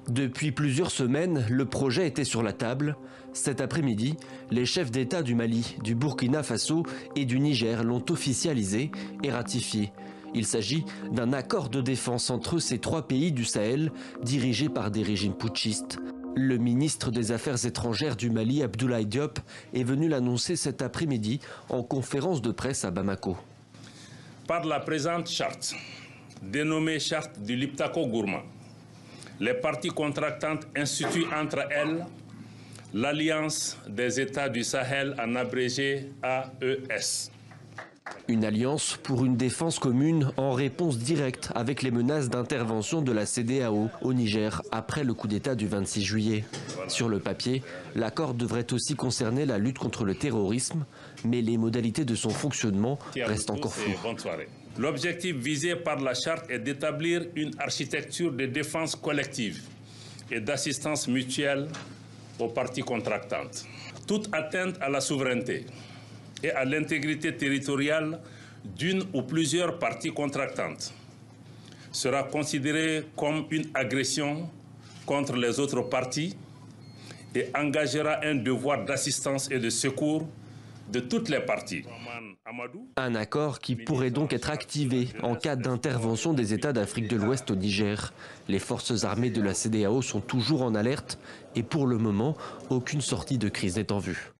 Depuis plusieurs semaines, le projet était sur la table. Cet après-midi, les chefs d'État du Mali, du Burkina Faso et du Niger l'ont officialisé et ratifié. Il s'agit d'un accord de défense entre ces trois pays du Sahel, dirigés par des régimes putschistes. Le ministre des Affaires étrangères du Mali, Abdoulaye Diop, est venu l'annoncer cet après-midi en conférence de presse à Bamako. Par la présente charte, dénommée charte du Liptako-Gourma, les parties contractantes instituent entre elles l'Alliance des États du Sahel, en abrégé AES. Une alliance pour une défense commune en réponse directe avec les menaces d'intervention de la CEDEAO au Niger après le coup d'État du 26 juillet. Sur le papier, l'accord devrait aussi concerner la lutte contre le terrorisme, mais les modalités de son fonctionnement restent encore floues. L'objectif visé par la charte est d'établir une architecture de défense collective et d'assistance mutuelle aux parties contractantes. Toute atteinte à la souveraineté et à l'intégrité territoriale d'une ou plusieurs parties contractantes sera considérée comme une agression contre les autres parties et engagera un devoir d'assistance et de secours de toutes les parties. Un accord qui pourrait donc être activé en cas d'intervention des États d'Afrique de l'Ouest au Niger. Les forces armées de la CEDEAO sont toujours en alerte et pour le moment, aucune sortie de crise n'est en vue.